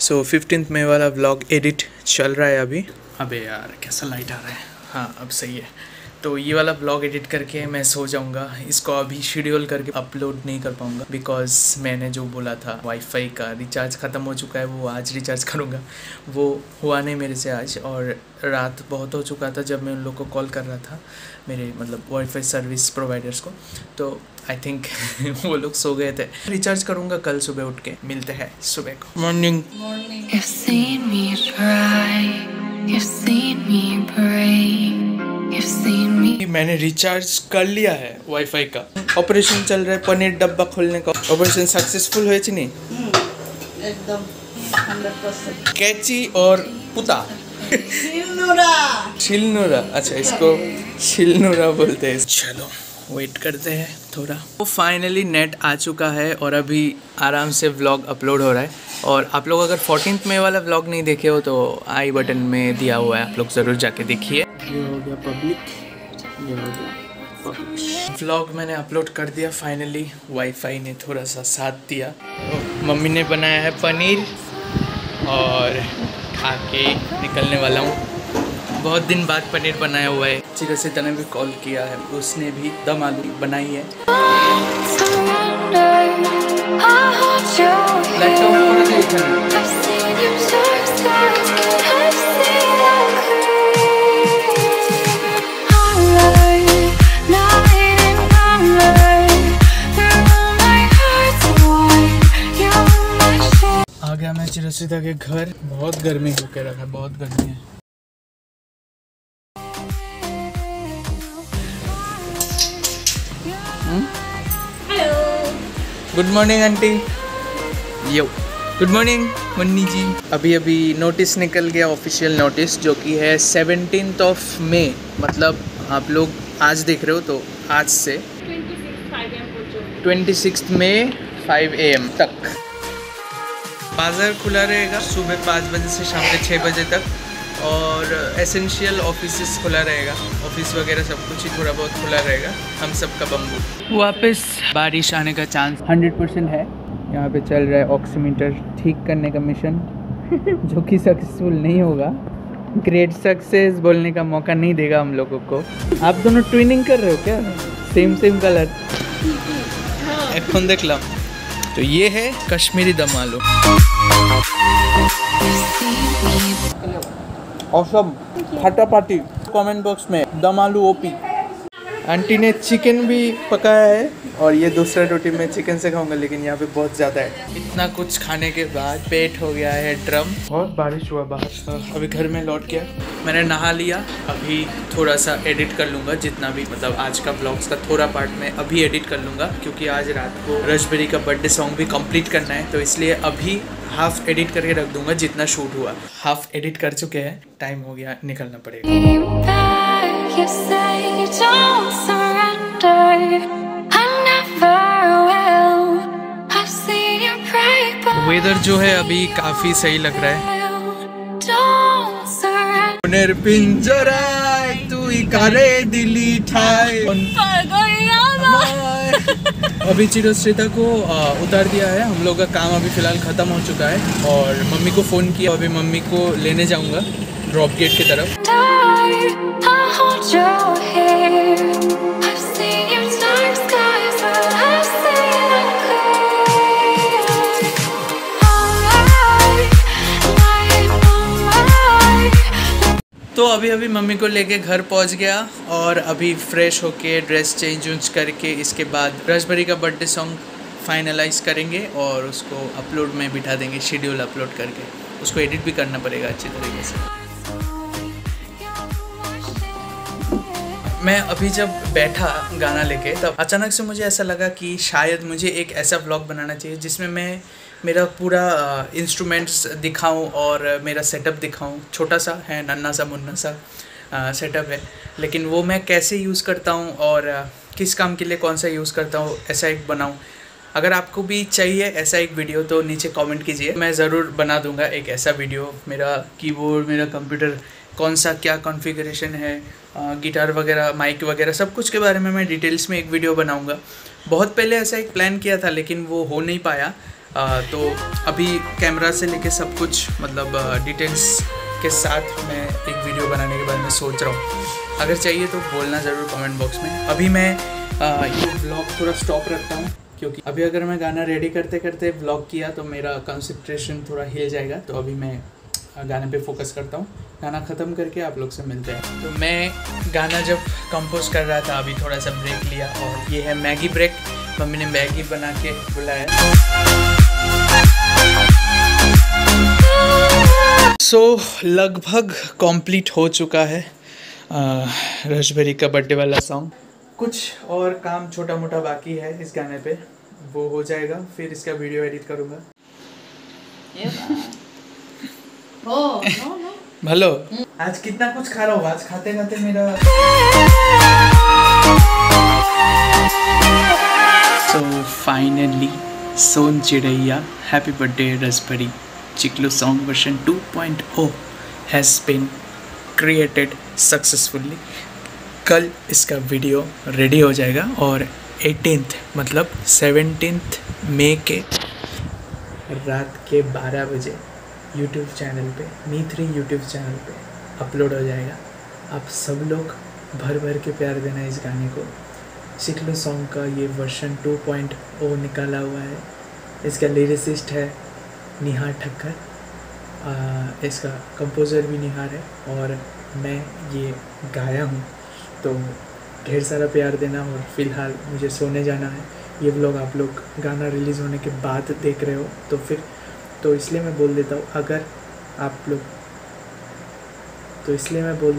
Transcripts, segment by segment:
सो 15 मई वाला vlog edit चल रहा है अभी। अबे यार कैसा लाइट आ रहा है। हाँ अब सही है। तो ये वाला व्लॉग एडिट करके मैं सो जाऊंगा। इसको अभी शेड्यूल करके अपलोड नहीं कर पाऊंगा बिकॉज मैंने जो बोला था वाईफाई का रिचार्ज ख़त्म हो चुका है, वो आज रिचार्ज करूंगा। वो हुआ नहीं मेरे से आज, और रात बहुत हो चुका था जब मैं उन लोग को कॉल कर रहा था, मेरे मतलब वाईफाई सर्विस प्रोवाइडर्स को। तो आई थिंक वो लोग सो गए थे। रिचार्ज करूंगा कल सुबह उठ के। मिलते हैं सुबह को। मॉर्निंग। मैंने रिचार्ज कर लिया है वाईफाई का। ऑपरेशन चल रहा है पनीर डब्बा खोलने का। ऑपरेशन सक्सेसफुल हुए नहीं? एकदम 100%। कैची और पुता शिलनूरा। अच्छा इसको शिलनूरा बोलते हैं। चलो वेट करते हैं थोड़ा। वो फाइनली नेट आ चुका है और अभी आराम से व्लॉग अपलोड हो रहा है। और आप लोग अगर 14 मई वाला व्लॉग नहीं देखे हो तो आई बटन में दिया हुआ है, आप लोग ज़रूर जाके देखिए। ये हो गया पब्लिक, ये हो गया पब्लिक। व्लॉग मैंने अपलोड कर दिया फाइनली। वाईफाई ने थोड़ा सा साथ दिया। तो मम्मी ने बनाया है पनीर और खा के निकलने वाला हूँ। बहुत दिन बाद पनीर बनाया हुआ है। चिरसिता ने भी कॉल किया है, उसने भी दम आलू बनाई है। आ गया मैं चिरसिता के घर। बहुत गर्मी होके रखा है, बहुत गर्मी है। Good morning aunty. Yo good morning Manni ji. अभी अभी नोटिस निकल गया, ऑफिशियल नोटिस, जो कि है 17 मई। मतलब आप लोग आज देख रहे हो तो आज से 26 मई 5 AM तक बाज़ार खुला रहेगा। सुबह 5 बजे से शाम के 6 बजे तक। और एसेंशियल ऑफिस खुला रहेगा। ऑफिस वगैरह सब कुछ ही थोड़ा बहुत खुला रहेगा। हम सब का बम्बू। वापस बारिश आने का चांस 100% है। यहाँ पे चल रहा है ऑक्सीमीटर ठीक करने का मिशन जो कि सक्सेसफुल नहीं होगा। ग्रेट सक्सेस बोलने का मौका नहीं देगा हम लोगों को। आप दोनों ट्विनिंग कर रहे हो क्या? Same colour. फोन देख लो। तो ये है कश्मीरी दम आलू। औसम फटाफटी। कमेंट बॉक्स में दम आलू ओपी। आंटी ने चिकन भी पकाया है और ये दूसरा रोटी मैं चिकन से खाऊंगा, लेकिन यहाँ पे बहुत ज़्यादा है। इतना कुछ खाने के बाद पेट हो गया है ड्रम। बहुत बारिश हुआ बाहर। अभी घर में लौट गया, मैंने नहा लिया। अभी थोड़ा सा एडिट कर लूँगा, जितना भी मतलब आज का ब्लॉग्स का थोड़ा पार्ट में अभी एडिट कर लूँगा, क्योंकि आज रात को रजबेरी का बर्थडे सॉन्ग भी कंप्लीट करना है। तो इसलिए अभी हाफ एडिट करके रख दूँगा जितना शूट हुआ। हाफ एडिट कर चुके हैं, टाइम हो गया, निकलना पड़ेगा। You say you don't surrender. I never will. I've seen you pray, but weather जो है अभी काफ़ी सही लग रहा है। don't surrender. पिंजराय तू ही करे दिली ठाई। अभी चिरश्रिता को उतार दिया है। हम लोग का काम अभी फ़िलहाल ख़त्म हो चुका है और मम्मी को फ़ोन किया। अभी मम्मी को लेने जाऊंगा ड्रॉप गेट की तरफ। I'll hold your hair. I've seen your dark skies, but I've seen them clear. Alright, alright. तो अभी मम्मी को लेके घर पहुंच गया और अभी फ्रेश होके ड्रेस चेंज करके इसके बाद रजबेरी का बर्थडे सॉन्ग फाइनलाइज करेंगे और उसको अपलोड में बिठा देंगे, शेड्यूल अपलोड करके। उसको एडिट भी करना पड़ेगा अच्छी तरीके से। मैं अभी जब बैठा गाना लेके, तब अचानक से मुझे ऐसा लगा कि शायद मुझे एक ऐसा व्लॉग बनाना चाहिए जिसमें मैं मेरा पूरा इंस्ट्रूमेंट्स दिखाऊं और मेरा सेटअप दिखाऊं। छोटा सा है, नन्ना सा मुन्ना सा सेटअप है, लेकिन वो मैं कैसे यूज़ करता हूं और किस काम के लिए कौन सा यूज़ करता हूं, ऐसा एक बनाऊं। अगर आपको भी चाहिए ऐसा एक वीडियो तो नीचे कमेंट कीजिए, मैं ज़रूर बना दूंगा एक ऐसा वीडियो। मेरा कीबोर्ड, मेरा कंप्यूटर कौन सा क्या कॉन्फ़िगरेशन है, गिटार वगैरह, माइक वगैरह सब कुछ के बारे में मैं डिटेल्स में एक वीडियो बनाऊंगा। बहुत पहले ऐसा एक प्लान किया था लेकिन वो हो नहीं पाया। तो अभी कैमरा से लेके सब कुछ मतलब डिटेल्स के साथ मैं एक वीडियो बनाने के बारे में सोच रहा हूँ। अगर चाहिए तो बोलना ज़रूर कमेंट बॉक्स में। अभी मैं ये व्लॉग थोड़ा स्टॉप रखता हूँ, क्योंकि अभी अगर मैं गाना रेडी करते करते व्लॉग किया तो मेरा कंसंट्रेशन थोड़ा हिल जाएगा। तो अभी मैं गाने पे फोकस करता हूँ। गाना ख़त्म करके आप लोग से मिलते हैं। तो मैं गाना जब कंपोज कर रहा था अभी थोड़ा सा ब्रेक लिया, और ये है मैगी ब्रेक। मम्मी ने मैगी बना के बुलाया। सो लगभग कंप्लीट हो चुका है रशबेरी का बर्थडे वाला सॉन्ग। कुछ और काम छोटा मोटा बाकी है इस गाने पे, वो हो जाएगा, फिर इसका वीडियो एडिट करूँगा। भलो आज कितना कुछ खा रहा हूँ, आज खाते खाते मेरा। So finally, Son Chiraiya happy birthday raspberry Chiklu song version 2.0 has been created successfully। कल इसका वीडियो रेडी हो जाएगा और 18th मतलब 17th मई के रात के 12 बजे YouTube चैनल पे मी3 YouTube चैनल पे अपलोड हो जाएगा। आप सब लोग भर भर के प्यार देना इस गाने को। चिकलू सॉन्ग का ये वर्जन 2.0 निकाला हुआ है। इसका लिरिसिस्ट है निहार ठक्कर, इसका कंपोज़र भी निहार है, और मैं ये गाया हूँ। तो ढेर सारा प्यार देना। और फिलहाल मुझे सोने जाना है। ये व्लॉग आप लोग गाना रिलीज़ होने के बाद देख रहे हो तो इसलिए मैं बोल देता हूँ, अगर आप लोग तो इसलिए मैं बोल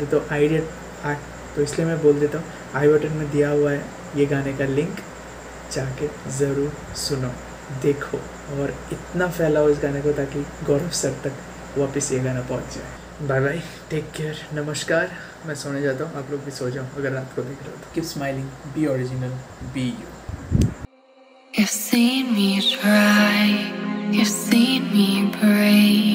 देता हूँ आई बटन में दिया हुआ है ये गाने का लिंक, जाके ज़रूर सुनो, देखो, और इतना फैलाओ इस गाने को ताकि गौरव सर तक वापस ये गाना पहुंच जाए। बाय बाय, टेक केयर, नमस्कार। मैं सोने जाता हूँ, आप लोग भी सो जाओ अगर रात को देख रहे हो तो। Keep smiling, be original, be you. You've seen me try, you've seen me break.